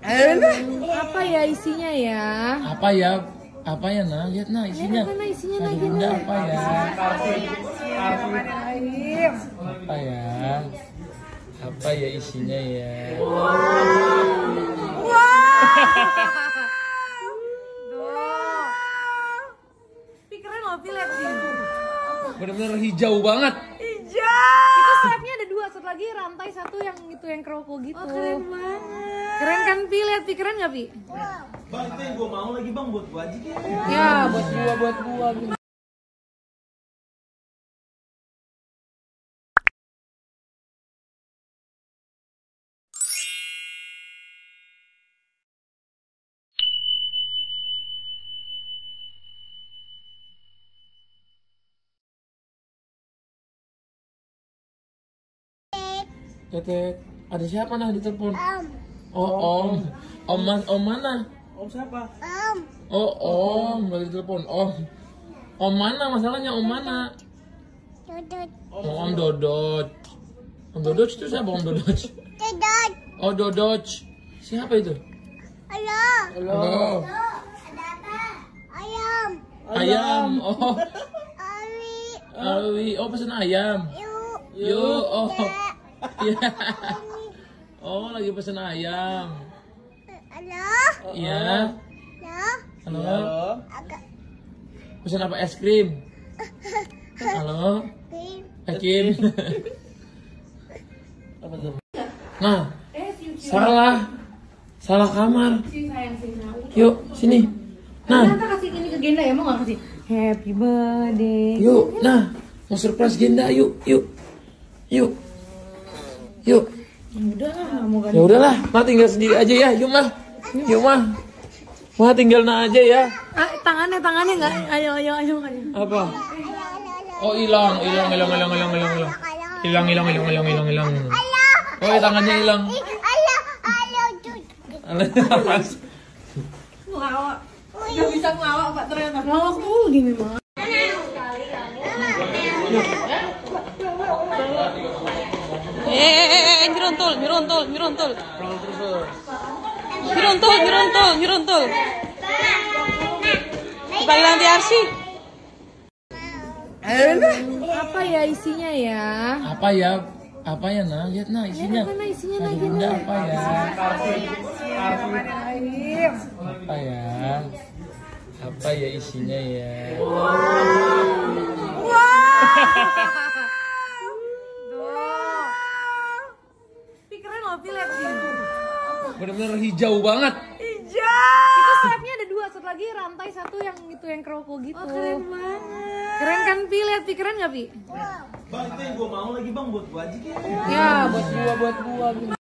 Apa ya isinya ya? Apa ya? Apa ya, Nah? Lihat, Nah, isinya. Mana isinya Aduh, lagi, Bunda, Nah? apa ya? Apa ya? Apa ya isinya ya? Pikiran lo, lihat sih. Bener-bener hijau banget. Itu sayapnya ada 2, satu lagi rantai satu yang itu yang keroko gitu. Oh, keren banget. Keren kan, Pi? Lihat Pi, keren nggak, Pi? Bang, itu yang gua mau lagi bang, buat gua aja gitu. Ya, buat gua. Tetet, ada siapa Nah di telepon? Oh, Om mana? Om siapa? Oh, Om lagi telepon. Om mana masalahnya? Om mana? Oh, Om Dodot. Om Dodot itu siapa Om Dodot? Oh, Dodot. Siapa itu? Halo. Ayam. Oh. Awi. Oh, pesan ayam. Yuk. Oh. Iya. Oh, lagi pesan ayam. Iya. Halo. Pesan apa, es krim? Halo. Hakim. Apa tuh? Nah. Salah kamar. Yuk, sini. Nah. Kita kasih ini ke Genda ya, mau nggak kasih? Happy birthday. Yuk, nah. Mau surprise Genda, yuk. Udah lah, nggak mau ganti. Ya udahlah, Mah tinggal sendiri aja ya. Yuk, Mah. Mah tinggal Nah aja ya. Tangannya nggak? Ayo. Apa? Oh, hilang. Hilang. Oh, ya, tangannya hilang. Apa? Ngelawak. Nggak bisa ngelawak Pak ternyata. Ngelawak gini mah. Nyerontol. Kembali nanti Arsi. Apa ya isinya ya? Apa ya, Nah? Lihat, Nah, isinya. Mana isinya Aduh, lagi, Bunda, Nah? apa ya? Apa ya? Apa ya isinya ya? Pikiran lo, lihat sih. Bener-bener hijau banget. Itu sayapnya ada 2, satu lagi rantai satu yang itu yang keroko gitu. Oh, keren banget. Keren kan, Pi? Lihat Pi, keren nggak, Pi? Bang, itu yang gua mau lagi bang, buat gua aja gitu. Ya, buat gua.